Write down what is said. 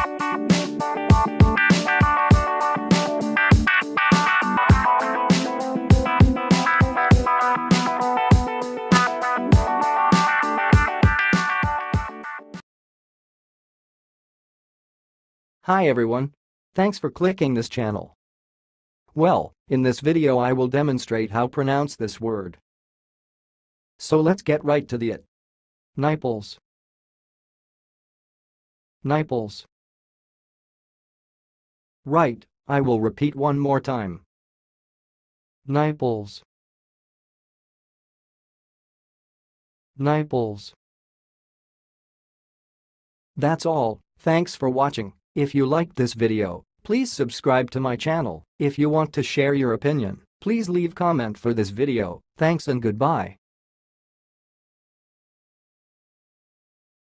Hi everyone. Thanks for clicking this channel. Well, in this video I will demonstrate how pronounce this word. So let's get right to it. Nipples. Nipples. Right, I will repeat one more time. Nipples. Nipples. That's all, thanks for watching. If you liked this video, please subscribe to my channel. If you want to share your opinion, please leave comment for this video. Thanks and goodbye.